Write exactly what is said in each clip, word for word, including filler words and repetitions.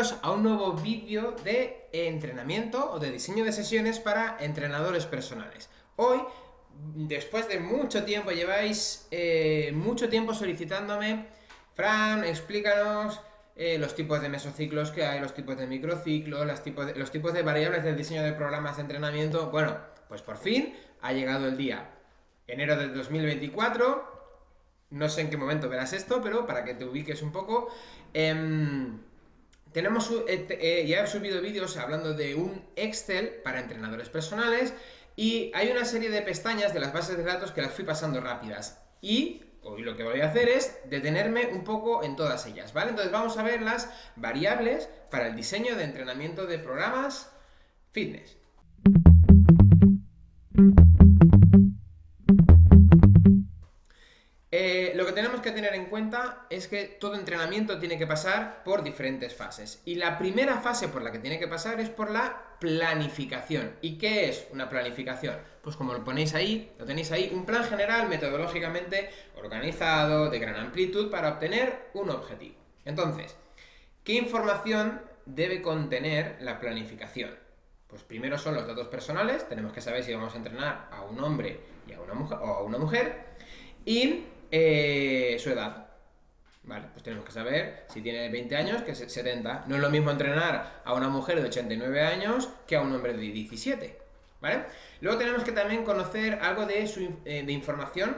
Bienvenidos a un nuevo vídeo de entrenamiento o de diseño de sesiones para entrenadores personales. Hoy, después de mucho tiempo, lleváis eh, mucho tiempo solicitándome: Fran, explícanos eh, los tipos de mesociclos que hay, los tipos de microciclos, los tipos de, los tipos de variables del diseño de programas de entrenamiento. Bueno, pues por fin ha llegado el día. Enero del dos mil veinticuatro, no sé en qué momento verás esto, pero para que te ubiques un poco, eh, tenemos, eh, eh, ya he subido vídeos hablando de un Excel para entrenadores personales y hay una serie de pestañas de las bases de datos que las fui pasando rápidas y hoy lo que voy a hacer es detenerme un poco en todas ellas, ¿vale? Entonces vamos a ver las variables para el diseño de entrenamiento de programas fitness. Eh, lo que tenemos que tener en cuenta es que todo entrenamiento tiene que pasar por diferentes fases. Y la primera fase por la que tiene que pasar es por la planificación. ¿Y qué es una planificación? Pues como lo ponéis ahí, lo tenéis ahí, un plan general metodológicamente organizado, de gran amplitud, para obtener un objetivo. Entonces, ¿qué información debe contener la planificación? Pues primero son los datos personales, tenemos que saber si vamos a entrenar a un hombre y a una mujer, o a una mujer, y Eh, su edad, ¿vale? Pues tenemos que saber si tiene veinte años que setenta. No es lo mismo entrenar a una mujer de ochenta y nueve años que a un hombre de diecisiete, ¿vale? Luego tenemos que también conocer algo de, su, eh, de información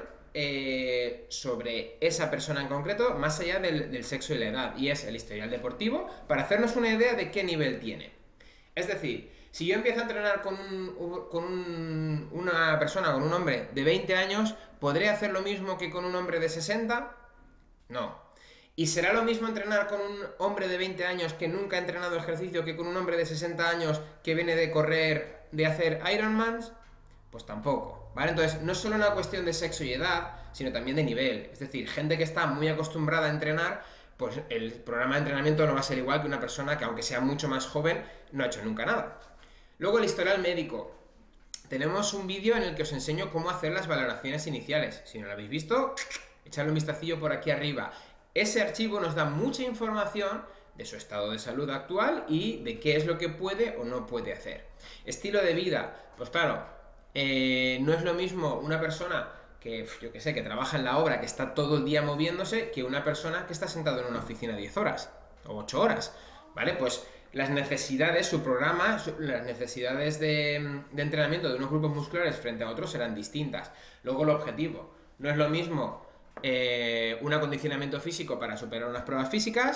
eh, sobre esa persona en concreto, más allá del, del sexo y la edad, y es el historial deportivo, para hacernos una idea de qué nivel tiene. Es decir, si yo empiezo a entrenar con, un, con un, una persona, con un hombre de veinte años, ¿podré hacer lo mismo que con un hombre de sesenta? No. ¿Y será lo mismo entrenar con un hombre de veinte años que nunca ha entrenado ejercicio que con un hombre de sesenta años que viene de correr, de hacer Ironmans? Pues tampoco, ¿vale? Entonces, no es solo una cuestión de sexo y edad, sino también de nivel. Es decir, gente que está muy acostumbrada a entrenar, pues el programa de entrenamiento no va a ser igual que una persona que, aunque sea mucho más joven, no ha hecho nunca nada. Luego el historial médico. Tenemos un vídeo en el que os enseño cómo hacer las valoraciones iniciales. Si no lo habéis visto, echadle un vistacillo por aquí arriba. Ese archivo nos da mucha información de su estado de salud actual y de qué es lo que puede o no puede hacer. Estilo de vida. Pues claro, eh, no es lo mismo una persona que, yo que sé, que trabaja en la obra, que está todo el día moviéndose, que una persona que está sentado en una oficina diez horas o ocho horas, ¿vale? Pues las necesidades, su programa, su, las necesidades de, de entrenamiento de unos grupos musculares frente a otros serán distintas. Luego el objetivo. No es lo mismo eh, un acondicionamiento físico para superar unas pruebas físicas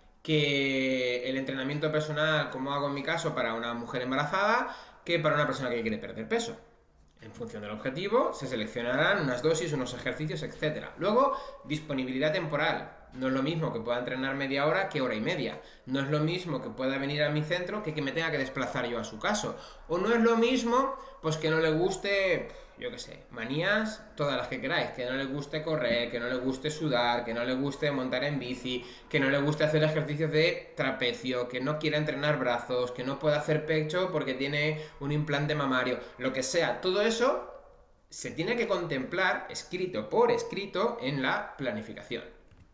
que el entrenamiento personal, como hago en mi caso, para una mujer embarazada, que para una persona que quiere perder peso. En función del objetivo, se seleccionarán unas dosis, unos ejercicios, etcétera. Luego, disponibilidad temporal. No es lo mismo que pueda entrenar media hora que hora y media. No es lo mismo que pueda venir a mi centro que que me tenga que desplazar yo a su caso. O no es lo mismo, pues que no le guste, yo qué sé, manías, todas las que queráis. Que no le guste correr, que no le guste sudar, que no le guste montar en bici, que no le guste hacer ejercicios de trapecio, que no quiera entrenar brazos, que no pueda hacer pecho porque tiene un implante mamario. Lo que sea, todo eso se tiene que contemplar, escrito por escrito, en la planificación.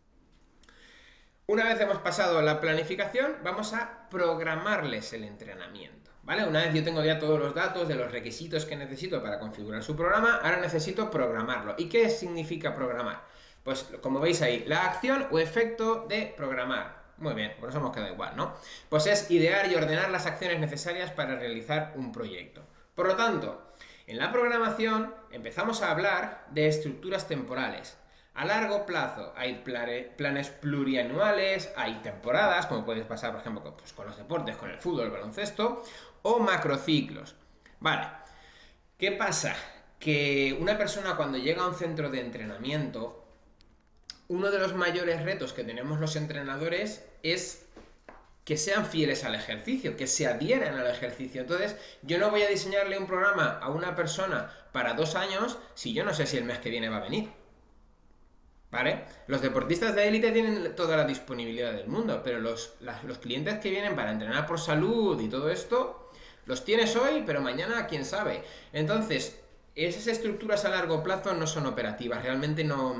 Una vez hemos pasado la planificación, vamos a programarles el entrenamiento, ¿vale? Una vez yo tengo ya todos los datos de los requisitos que necesito para configurar su programa, ahora necesito programarlo. ¿Y qué significa programar? Pues, como veis ahí, la acción o efecto de programar. Muy bien, por eso hemos quedado igual, ¿no? Pues es idear y ordenar las acciones necesarias para realizar un proyecto. Por lo tanto, en la programación empezamos a hablar de estructuras temporales. A largo plazo hay planes plurianuales, hay temporadas, como puedes pasar, por ejemplo, pues con los deportes, con el fútbol, el baloncesto, o macrociclos. Vale, ¿qué pasa? Que una persona, cuando llega a un centro de entrenamiento, uno de los mayores retos que tenemos los entrenadores es que sean fieles al ejercicio, que se adhieran al ejercicio. Entonces, yo no voy a diseñarle un programa a una persona para dos años si yo no sé si el mes que viene va a venir. ¿Vale? Los deportistas de élite tienen toda la disponibilidad del mundo, pero los, las, los clientes que vienen para entrenar por salud y todo esto, los tienes hoy, pero mañana quién sabe. Entonces, esas estructuras a largo plazo no son operativas, realmente no...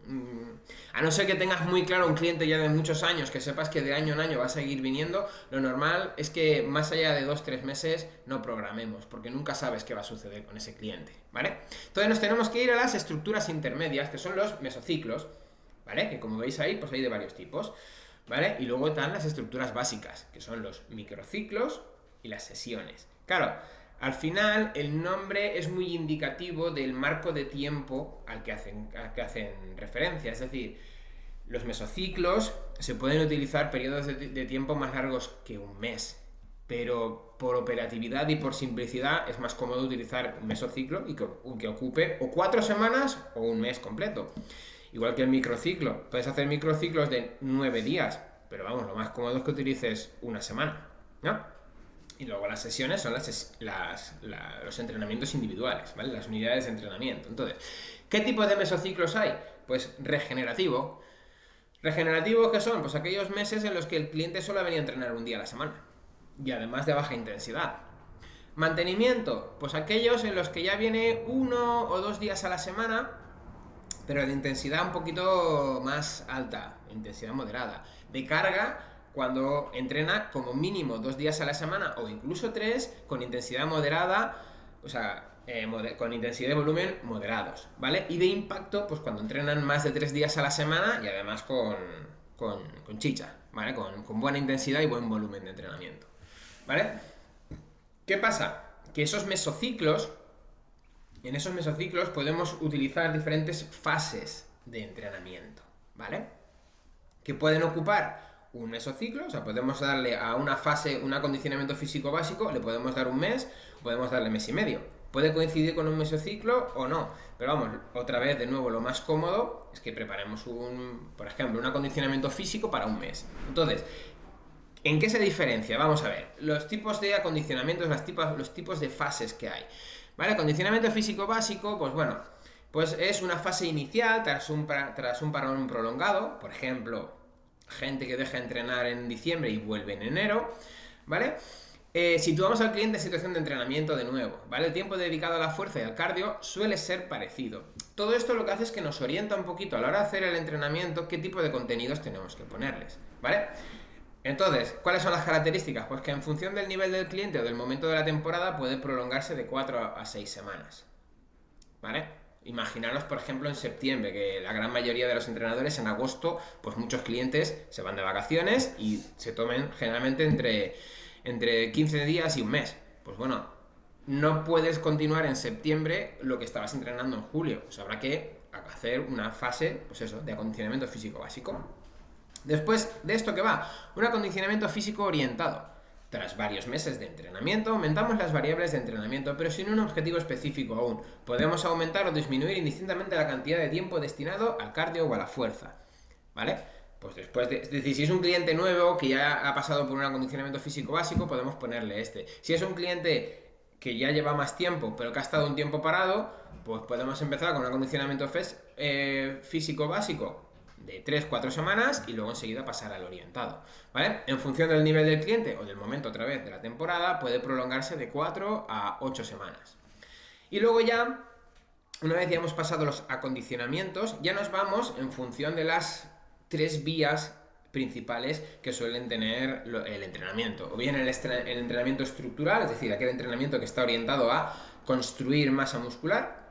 A no ser que tengas muy claro un cliente ya de muchos años, que sepas que de año en año va a seguir viniendo, lo normal es que más allá de dos tres meses no programemos, porque nunca sabes qué va a suceder con ese cliente, ¿vale? Entonces nos tenemos que ir a las estructuras intermedias, que son los mesociclos, ¿vale? Que como veis ahí, pues hay de varios tipos, ¿vale? Y luego están las estructuras básicas, que son los microciclos y las sesiones. Claro, al final el nombre es muy indicativo del marco de tiempo al que hacen, al que hacen referencia, es decir, los mesociclos se pueden utilizar periodos de, de tiempo más largos que un mes, pero por operatividad y por simplicidad es más cómodo utilizar un mesociclo y que, que ocupe o cuatro semanas o un mes completo. Igual que el microciclo, puedes hacer microciclos de nueve días, pero vamos, lo más cómodo es que utilices una semana, ¿no? Y luego las sesiones son las, las, la, los entrenamientos individuales, ¿vale? Las unidades de entrenamiento. Entonces, ¿qué tipo de mesociclos hay? Pues regenerativo. ¿Regenerativo qué son? Pues aquellos meses en los que el cliente solo venía a entrenar un día a la semana. Y además de baja intensidad. Mantenimiento, pues aquellos en los que ya viene uno o dos días a la semana, pero de intensidad un poquito más alta, intensidad moderada. De carga, cuando entrena como mínimo dos días a la semana o incluso tres, con intensidad moderada, o sea, eh, moder con intensidad y volumen moderados, ¿vale? Y de impacto, pues cuando entrenan más de tres días a la semana y además con, con, con chicha, ¿vale? Con, con buena intensidad y buen volumen de entrenamiento, ¿vale? ¿Qué pasa? Que esos mesociclos, en esos mesociclos podemos utilizar diferentes fases de entrenamiento, ¿vale? Que pueden ocupar un mesociclo, o sea, podemos darle a una fase un acondicionamiento físico básico, le podemos dar un mes, podemos darle mes y medio. Puede coincidir con un mesociclo o no, pero vamos, otra vez, de nuevo, lo más cómodo es que preparemos un, por ejemplo, un acondicionamiento físico para un mes. Entonces, ¿en qué se diferencia? Vamos a ver, los tipos de acondicionamientos, los tipos, los tipos de fases que hay. ¿Vale? Acondicionamiento físico básico, pues bueno, pues es una fase inicial tras un, tras un parón prolongado, por ejemplo, gente que deja de entrenar en diciembre y vuelve en enero, ¿vale? Eh, situamos al cliente en situación de entrenamiento de nuevo, ¿vale? El tiempo dedicado a la fuerza y al cardio suele ser parecido. Todo esto lo que hace es que nos orienta un poquito a la hora de hacer el entrenamiento qué tipo de contenidos tenemos que ponerles, ¿vale? Entonces, ¿cuáles son las características? Pues que en función del nivel del cliente o del momento de la temporada puede prolongarse de cuatro a seis semanas, ¿vale? Imaginaros, por ejemplo, en septiembre, que la gran mayoría de los entrenadores en agosto, pues muchos clientes se van de vacaciones y se tomen generalmente entre, entre quince días y un mes. Pues bueno, no puedes continuar en septiembre lo que estabas entrenando en julio. Pues habrá que hacer una fase, pues eso, de acondicionamiento físico básico. Después de esto, ¿qué va? Un acondicionamiento físico orientado. Tras varios meses de entrenamiento, aumentamos las variables de entrenamiento, pero sin un objetivo específico aún. Podemos aumentar o disminuir indistintamente la cantidad de tiempo destinado al cardio o a la fuerza, ¿vale? Pues después de... Es decir, si es un cliente nuevo que ya ha pasado por un acondicionamiento físico básico, podemos ponerle este. Si es un cliente que ya lleva más tiempo, pero que ha estado un tiempo parado, pues podemos empezar con un acondicionamiento eh, físico básico de tres cuatro semanas y luego enseguida pasar al orientado, ¿vale? En función del nivel del cliente o del momento otra vez de la temporada, puede prolongarse de cuatro a ocho semanas. Y luego ya, una vez ya hemos pasado los acondicionamientos, ya nos vamos en función de las tres vías principales que suelen tener el entrenamiento. O bien el, el entrenamiento estructural, es decir, aquel entrenamiento que está orientado a construir masa muscular.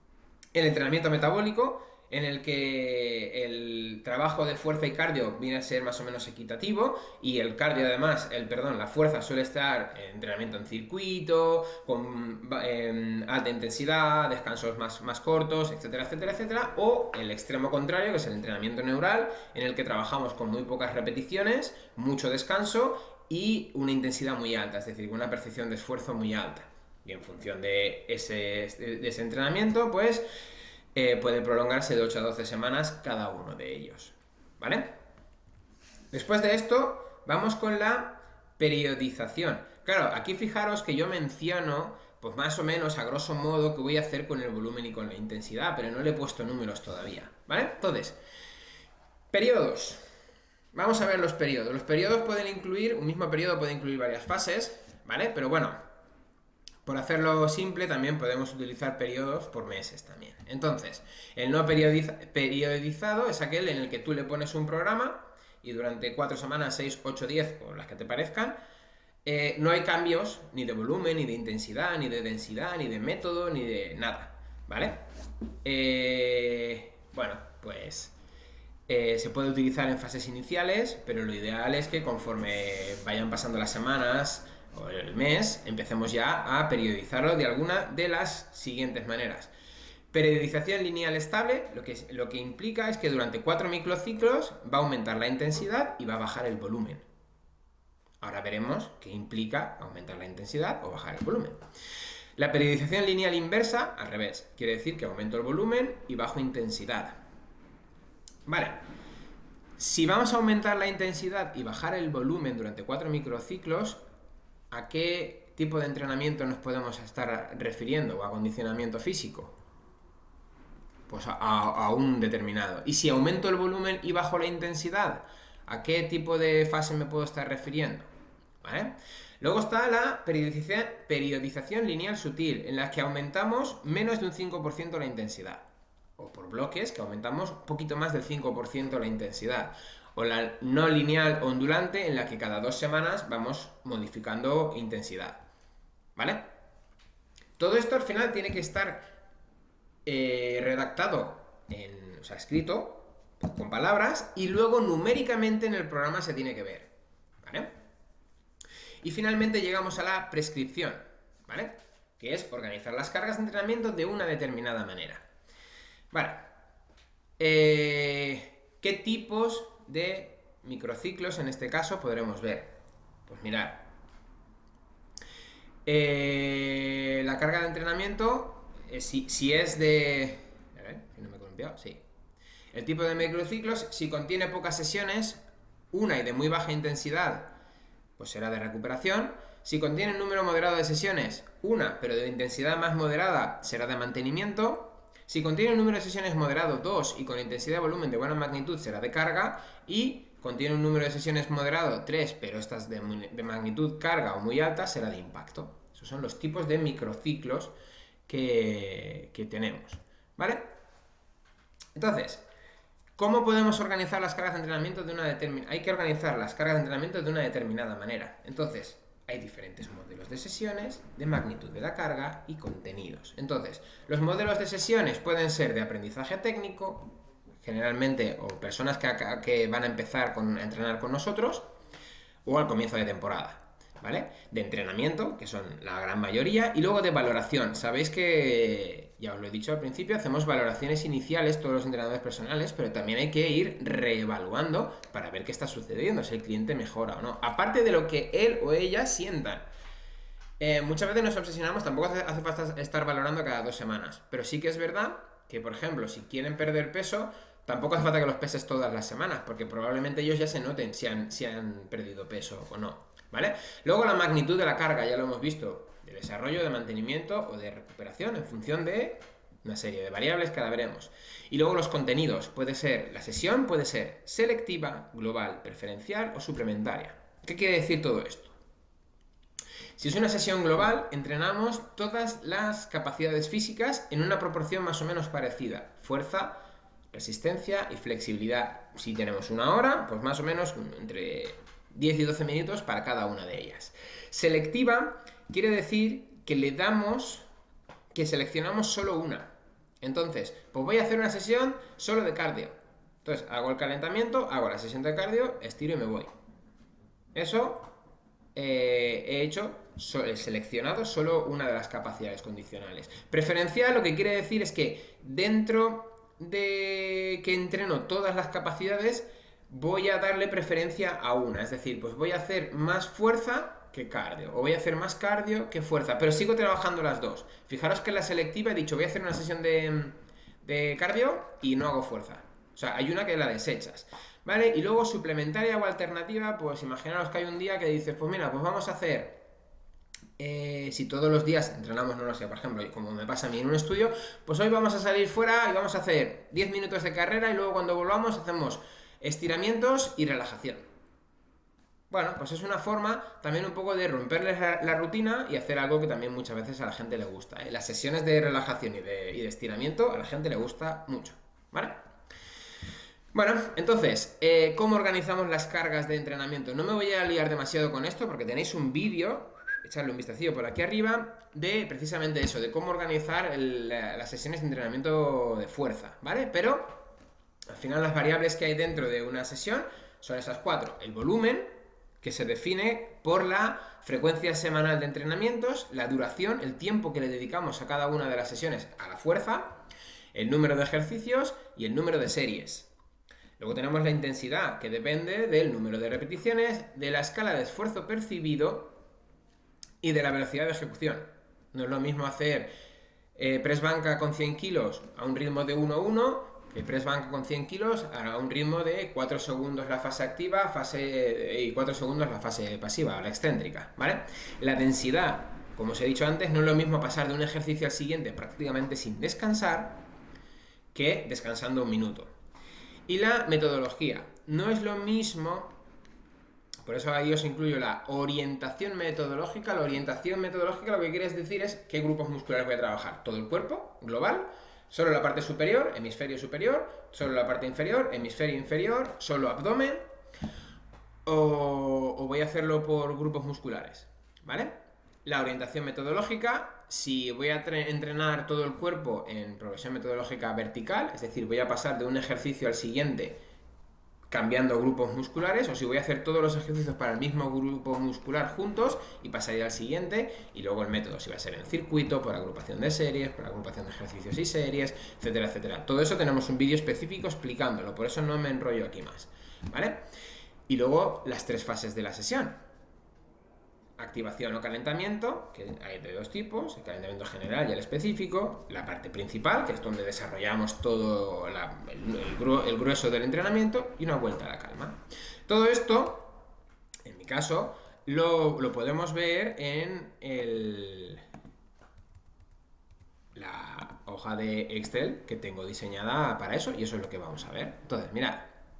El entrenamiento metabólico, en el que el trabajo de fuerza y cardio viene a ser más o menos equitativo, y el cardio además, el perdón, la fuerza suele estar en entrenamiento en circuito, con eh, alta intensidad, descansos más, más cortos, etcétera, etcétera, etcétera, o el extremo contrario, que es el entrenamiento neural, en el que trabajamos con muy pocas repeticiones, mucho descanso y una intensidad muy alta, es decir, una percepción de esfuerzo muy alta. Y en función de ese, de ese entrenamiento, pues Eh, puede prolongarse de ocho a doce semanas cada uno de ellos, ¿vale? Después de esto, vamos con la periodización. Claro, aquí fijaros que yo menciono, pues más o menos a grosso modo, qué voy a hacer con el volumen y con la intensidad, pero no le he puesto números todavía, ¿vale? Entonces, periodos. Vamos a ver los periodos. Los periodos pueden incluir, un mismo periodo puede incluir varias fases, ¿vale? Pero bueno, por hacerlo simple, también podemos utilizar periodos por meses también. Entonces, el no periodiza periodizado es aquel en el que tú le pones un programa y durante cuatro semanas, seis, ocho, diez o las que te parezcan, eh, no hay cambios ni de volumen, ni de intensidad, ni de densidad, ni de método, ni de nada, ¿vale? Eh, bueno, pues eh, se puede utilizar en fases iniciales, pero lo ideal es que conforme vayan pasando las semanas o el mes, empecemos ya a periodizarlo de alguna de las siguientes maneras. Periodización lineal estable, lo que, lo que implica es que durante cuatro microciclos va a aumentar la intensidad y va a bajar el volumen. Ahora veremos qué implica aumentar la intensidad o bajar el volumen. La periodización lineal inversa, al revés, quiere decir que aumento el volumen y bajo intensidad. Vale, si vamos a aumentar la intensidad y bajar el volumen durante cuatro microciclos, ¿a qué tipo de entrenamiento nos podemos estar refiriendo o acondicionamiento físico? Pues a, a, a un determinado. Y si aumento el volumen y bajo la intensidad, ¿a qué tipo de fase me puedo estar refiriendo? ¿Vale? Luego está la periodización, periodización lineal sutil, en la que aumentamos menos de un cinco por ciento la intensidad. O por bloques, que aumentamos un poquito más del cinco por ciento la intensidad. O la no lineal ondulante, en la que cada dos semanas vamos modificando intensidad. ¿Vale? Todo esto al final tiene que estar eh, redactado, en, o sea, escrito con palabras, y luego numéricamente en el programa se tiene que ver. ¿Vale? Y finalmente llegamos a la prescripción, ¿vale? Que es organizar las cargas de entrenamiento de una determinada manera. Vale. Eh, ¿Qué tipos de microciclos en este caso podremos ver? Pues mirad. Eh, la carga de entrenamiento, eh, si, si es de... A ver, si no me he columpiado, sí. El tipo de microciclos, si contiene pocas sesiones, una y de muy baja intensidad, pues será de recuperación. Si contiene un número moderado de sesiones, una, pero de intensidad más moderada, será de mantenimiento. Si contiene un número de sesiones moderado, dos, y con intensidad y volumen de buena magnitud, será de carga. Y contiene un número de sesiones moderado, tres, pero estas de, de magnitud carga o muy alta, será de impacto. Esos son los tipos de microciclos que, que tenemos, ¿vale? Entonces, ¿cómo podemos organizar las cargas de entrenamiento de una determinada? Hay que organizar las cargas de entrenamiento de una determinada manera. Entonces, hay diferentes modelos de sesiones, de magnitud de la carga y contenidos. Entonces, los modelos de sesiones pueden ser de aprendizaje técnico, generalmente, o personas que, que van a empezar con, a entrenar con nosotros, o al comienzo de temporada, ¿vale? De entrenamiento, que son la gran mayoría, y luego de valoración. Sabéis que, ya os lo he dicho al principio, hacemos valoraciones iniciales todos los entrenadores personales, pero también hay que ir reevaluando para ver qué está sucediendo, si el cliente mejora o no. Aparte de lo que él o ella sientan. Eh, muchas veces nos obsesionamos, tampoco hace, hace falta estar valorando cada dos semanas, pero sí que es verdad que, por ejemplo, si quieren perder peso, tampoco hace falta que los peses todas las semanas, porque probablemente ellos ya se noten si han, si han perdido peso o no, ¿vale? Luego la magnitud de la carga, ya lo hemos visto, de desarrollo, de mantenimiento o de recuperación, en función de una serie de variables que la veremos. Y luego los contenidos, puede ser, la sesión puede ser selectiva, global, preferencial o suplementaria. ¿Qué quiere decir todo esto? Si es una sesión global, entrenamos todas las capacidades físicas en una proporción más o menos parecida. Fuerza, resistencia y flexibilidad. Si tenemos una hora, pues más o menos entre diez y doce minutos para cada una de ellas. Selectiva quiere decir que le damos, que seleccionamos solo una. Entonces, pues voy a hacer una sesión solo de cardio. Entonces, hago el calentamiento, hago la sesión de cardio, estiro y me voy. Eso eh, he hecho, he seleccionado solo una de las capacidades condicionales. Preferencial lo que quiere decir es que dentro de que entreno todas las capacidades, voy a darle preferencia a una. Es decir, pues voy a hacer más fuerza que cardio, o voy a hacer más cardio que fuerza, pero sigo trabajando las dos. Fijaros que en la selectiva he dicho, voy a hacer una sesión de, de cardio y no hago fuerza. O sea, hay una que la desechas, ¿vale? Y luego suplementaria o alternativa, pues imaginaros que hay un día que dices, pues mira, pues vamos a hacer, eh, si todos los días entrenamos, no lo sé, por ejemplo, como me pasa a mí en un estudio, pues hoy vamos a salir fuera y vamos a hacer diez minutos de carrera y luego cuando volvamos hacemos estiramientos y relajación. Bueno, pues es una forma también un poco de romperles la, la rutina y hacer algo que también muchas veces a la gente le gusta, ¿eh? Las sesiones de relajación y de, y de estiramiento a la gente le gusta mucho, ¿vale? Bueno, entonces, eh, ¿cómo organizamos las cargas de entrenamiento? No me voy a liar demasiado con esto porque tenéis un vídeo, echarle un vistacillo por aquí arriba, de precisamente eso, de cómo organizar el, la, las sesiones de entrenamiento de fuerza, ¿vale? Pero, al final las variables que hay dentro de una sesión son esas cuatro. El volumen, que se define por la frecuencia semanal de entrenamientos, la duración, el tiempo que le dedicamos a cada una de las sesiones a la fuerza, el número de ejercicios y el número de series. Luego tenemos la intensidad, que depende del número de repeticiones, de la escala de esfuerzo percibido y de la velocidad de ejecución. No es lo mismo hacer eh, press banca con cien kilos a un ritmo de uno a uno, que press banca con cien kilos a un ritmo de cuatro segundos la fase activa fase, y cuatro segundos la fase pasiva, la excéntrica, ¿vale? La densidad, como os he dicho antes, no es lo mismo pasar de un ejercicio al siguiente prácticamente sin descansar que descansando un minuto. Y la metodología, no es lo mismo, por eso ahí os incluyo la orientación metodológica. La orientación metodológica lo que quiere decir es qué grupos musculares voy a trabajar, todo el cuerpo, global, solo la parte superior, hemisferio superior, solo la parte inferior, hemisferio inferior, solo abdomen, o, o voy a hacerlo por grupos musculares, ¿vale? La orientación metodológica, si voy a entrenar todo el cuerpo en progresión metodológica vertical, es decir, voy a pasar de un ejercicio al siguiente cambiando grupos musculares, o si voy a hacer todos los ejercicios para el mismo grupo muscular juntos y pasaría al siguiente, y luego el método, si va a ser en circuito, por agrupación de series, por agrupación de ejercicios y series, etcétera, etcétera. Todo eso tenemos un vídeo específico explicándolo, por eso no me enrollo aquí más, ¿vale? Y luego las tres fases de la sesión. Activación o calentamiento, que hay de dos tipos, el calentamiento general y el específico, la parte principal, que es donde desarrollamos todo la, el, el, gru el grueso del entrenamiento, y una vuelta a la calma. Todo esto, en mi caso, lo, lo podemos ver en el, la hoja de Excel que tengo diseñada para eso, y eso es lo que vamos a ver. Entonces, mirad,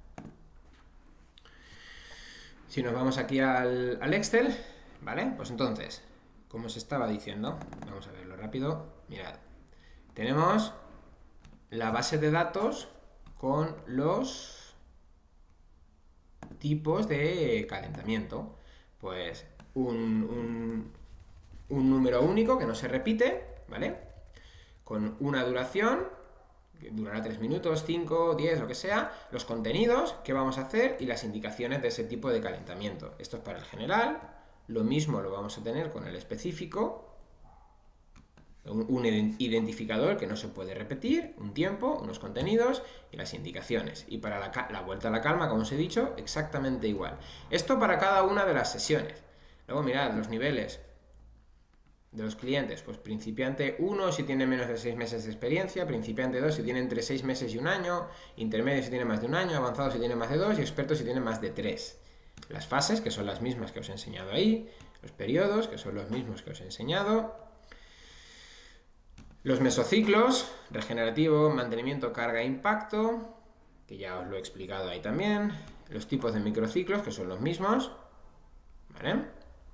si nos vamos aquí al, al Excel, ¿vale? Pues entonces, como os estaba diciendo, vamos a verlo rápido, mirad, tenemos la base de datos con los tipos de calentamiento, pues un, un, un número único que no se repite, ¿vale? Con una duración, que durará tres minutos, cinco, diez, lo que sea, los contenidos que vamos a hacer y las indicaciones de ese tipo de calentamiento. Esto es para el general. Lo mismo lo vamos a tener con el específico, un, un identificador que no se puede repetir, un tiempo, unos contenidos y las indicaciones. Y para la, la vuelta a la calma, como os he dicho, exactamente igual. Esto para cada una de las sesiones. Luego mirad los niveles de los clientes, pues principiante uno si tiene menos de seis meses de experiencia, principiante dos si tiene entre seis meses y un año, intermedio si tiene más de un año, avanzado si tiene más de dos y experto si tiene más de tres. Las fases, que son las mismas que os he enseñado ahí, los periodos, que son los mismos que os he enseñado, los mesociclos, regenerativo, mantenimiento, carga e impacto, que ya os lo he explicado ahí también, los tipos de microciclos, que son los mismos, ¿vale?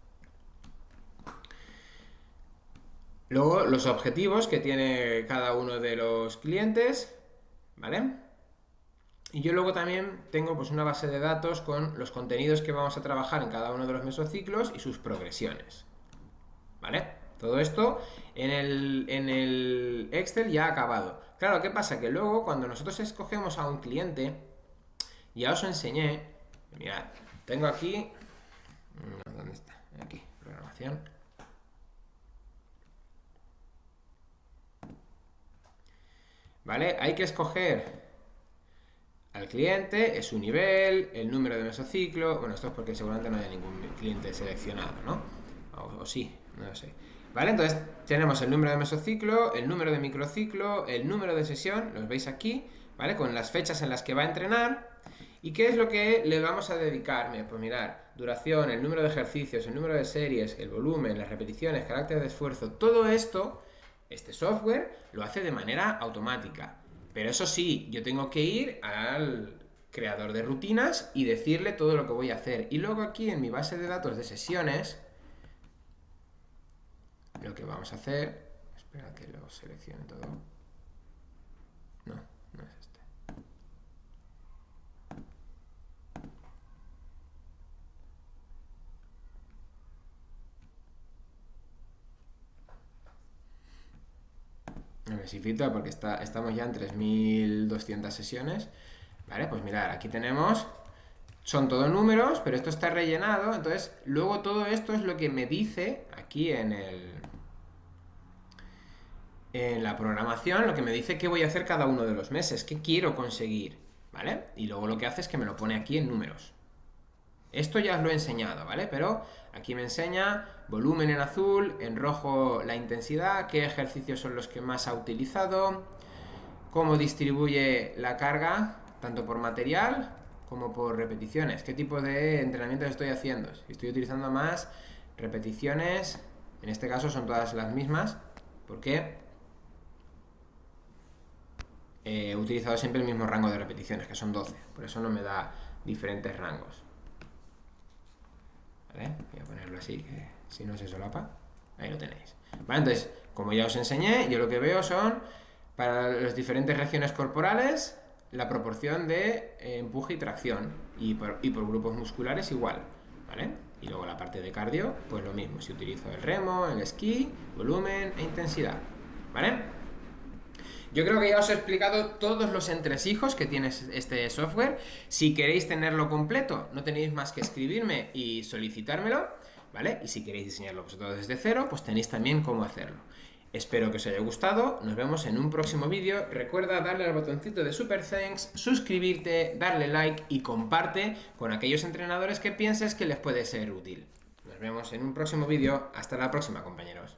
Luego, los objetivos que tiene cada uno de los clientes, ¿vale? Y yo luego también tengo pues una base de datos con los contenidos que vamos a trabajar en cada uno de los mesociclos y sus progresiones, ¿vale? Todo esto en el, en el Excel ya acabado. Claro, ¿qué pasa? Que luego cuando nosotros escogemos a un cliente, ya os enseñé, mirad, tengo aquí, ¿dónde está? Aquí, programación. ¿Vale? Hay que escoger al cliente, es su nivel, el número de mesociclo. Bueno, esto es porque seguramente no haya ningún cliente seleccionado, ¿no? O, o sí, no lo sé. ¿Vale? Entonces tenemos el número de mesociclo, el número de microciclo, el número de sesión, los veis aquí, ¿vale? Con las fechas en las que va a entrenar. ¿Y qué es lo que le vamos a dedicar? Pues mirar, duración, el número de ejercicios, el número de series, el volumen, las repeticiones, carácter de esfuerzo, todo esto, este software lo hace de manera automática. Pero eso sí, yo tengo que ir al, creador de rutinas y decirle todo lo que voy a hacer. Y luego aquí en mi base de datos de sesiones, lo que vamos a hacer, espera que lo seleccione todo. No, no es este. A ver si filtra porque está, estamos ya en tres mil doscientas sesiones. Vale, pues mirad, aquí tenemos, son todos números, pero esto está rellenado, entonces luego todo esto es lo que me dice aquí en el en la programación, lo que me dice qué voy a hacer cada uno de los meses, qué quiero conseguir, ¿vale? Y luego lo que hace es que me lo pone aquí en números. Esto ya os lo he enseñado, ¿vale? Pero aquí me enseña volumen en azul, en rojo la intensidad, qué ejercicios son los que más ha utilizado, cómo distribuye la carga, tanto por material como por repeticiones, qué tipo de entrenamientos estoy haciendo, si estoy utilizando más repeticiones, en este caso son todas las mismas, porque he utilizado siempre el mismo rango de repeticiones, que son doce, por eso no me da diferentes rangos. ¿Vale? Voy a ponerlo así, que si no se solapa, ahí lo tenéis. Vale, entonces, como ya os enseñé, yo lo que veo son, para las diferentes regiones corporales, la proporción de eh, empuje y tracción, y por, y por grupos musculares igual, ¿vale? Y luego la parte de cardio, pues lo mismo, si utilizo el remo, el esquí, volumen e intensidad, ¿vale? Yo creo que ya os he explicado todos los entresijos que tiene este software. Si queréis tenerlo completo, no tenéis más que escribirme y solicitármelo, ¿vale? Y si queréis diseñarlo vosotros desde cero, pues tenéis también cómo hacerlo. Espero que os haya gustado, nos vemos en un próximo vídeo. Recuerda darle al botoncito de Super Thanks, suscribirte, darle like y comparte con aquellos entrenadores que pienses que les puede ser útil. Nos vemos en un próximo vídeo. Hasta la próxima, compañeros.